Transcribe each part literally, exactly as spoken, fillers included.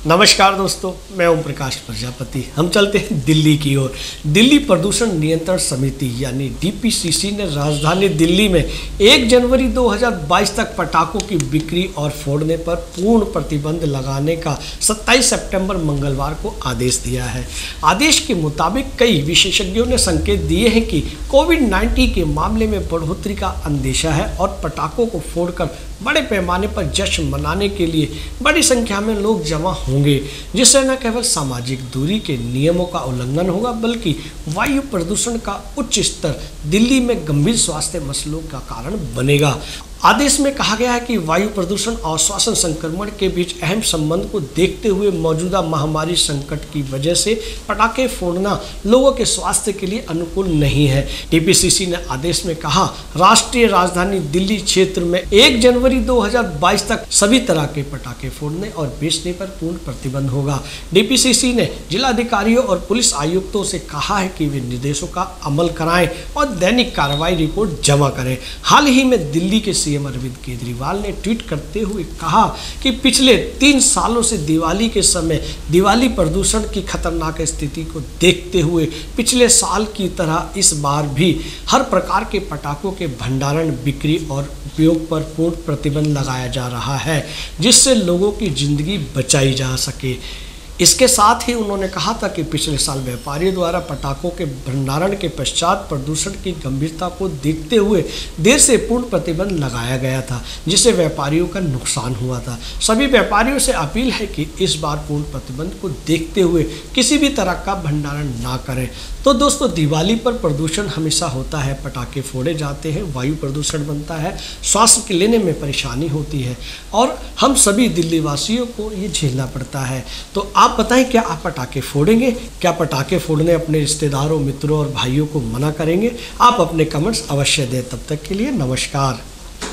नमस्कार दोस्तों, मैं ओम प्रकाश प्रजापति। हम चलते हैं दिल्ली की ओर। दिल्ली प्रदूषण नियंत्रण समिति यानी डी पी सी सी ने राजधानी दिल्ली में एक जनवरी दो हज़ार बाईस तक पटाखों की बिक्री और फोड़ने पर पूर्ण प्रतिबंध लगाने का सत्ताईस सितंबर मंगलवार को आदेश दिया है। आदेश के मुताबिक कई विशेषज्ञों ने संकेत दिए हैं कि कोविड उन्नीस के मामले में बढ़ोतरी का अंदेशा है और पटाखों को फोड़कर बड़े पैमाने पर जश्न मनाने के लिए बड़ी संख्या में लोग जमा होंगे, जिससे न केवल सामाजिक दूरी के नियमों का उल्लंघन होगा बल्कि वायु प्रदूषण का उच्च स्तर दिल्ली में गंभीर स्वास्थ्य मसलों का कारण बनेगा। आदेश में कहा गया है कि वायु प्रदूषण और श्वसन संक्रमण के बीच अहम संबंध को देखते हुए मौजूदा महामारी संकट की वजह से पटाखे फोड़ना लोगों के स्वास्थ्य के लिए अनुकूल नहीं है। डी पी सी सी ने आदेश में कहा, राष्ट्रीय राजधानी दिल्ली क्षेत्र में एक जनवरी दो हज़ार बाईस तक सभी तरह के पटाखे फोड़ने और बेचने पर पूर्ण प्रतिबंध होगा। डी पी सी सी ने जिलाधिकारियों और पुलिस आयुक्तों से कहा है कि वे निर्देशों का अमल कराएं और दैनिक कार्रवाई रिपोर्ट जमा करें। हाल ही में दिल्ली के सीएम अरविंद केजरीवाल ने ट्वीट करते हुए कहा कि पिछले तीन सालों से दिवाली के समय दिवाली प्रदूषण की खतरनाक स्थिति को देखते हुए पिछले साल की तरह इस बार भी हर प्रकार के पटाखों के भंडारण, बिक्री और उपयोग पर पूर्ण प्रतिबंध लगाया जा रहा है, जिससे लोगों की जिंदगी बचाई जा सके। इसके साथ ही उन्होंने कहा था कि पिछले साल व्यापारियों द्वारा पटाखों के भंडारण के पश्चात प्रदूषण की गंभीरता को देखते हुए देर से पूर्ण प्रतिबंध लगाया गया था, जिससे व्यापारियों का नुकसान हुआ था। सभी व्यापारियों से अपील है कि इस बार पूर्ण प्रतिबंध को देखते हुए किसी भी तरह का भंडारण ना करें। तो दोस्तों, दिवाली पर प्रदूषण हमेशा होता है, पटाखे फोड़े जाते हैं, वायु प्रदूषण बनता है, श्वास लेने में परेशानी होती है और हम सभी दिल्ली वासियों को ये झेलना पड़ता है। तो आप बताएं, क्या आप पटाखे फोड़ेंगे? क्या पटाखे फोड़ने अपने रिश्तेदारों, मित्रों और भाइयों को मना करेंगे? आप अपने कमेंट्स अवश्य दें। तब तक के लिए नमस्कार।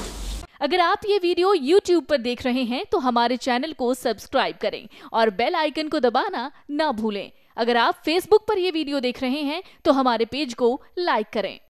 अगर आप ये वीडियो यूट्यूब पर देख रहे हैं तो हमारे चैनल को सब्सक्राइब करें और बेल आइकन को दबाना ना भूलें। अगर आप फेसबुक पर यह वीडियो देख रहे हैं तो हमारे पेज को लाइक करें।